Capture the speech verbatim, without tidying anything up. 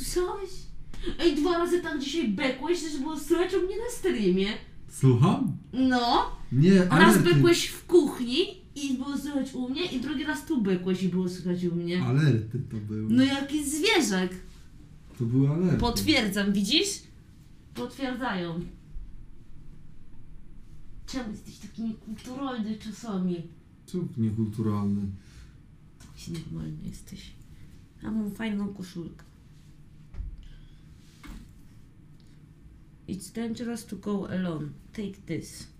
Słyszałeś? Ej, dwa razy tak dzisiaj bekłeś, że było słychać u mnie na streamie. Słucham? No. Nie, Raz alerty. bekłeś w kuchni i było słychać u mnie i drugi raz tu bekłeś i było słychać u mnie. Alerty to były. No jakiś zwierzak. To były alerty. Potwierdzam, widzisz? Potwierdzają. Czemu jesteś taki niekulturalny czasami? Co niekulturalny? Taki normalny jesteś. A mam fajną koszulkę. It's dangerous to go alone. Take this.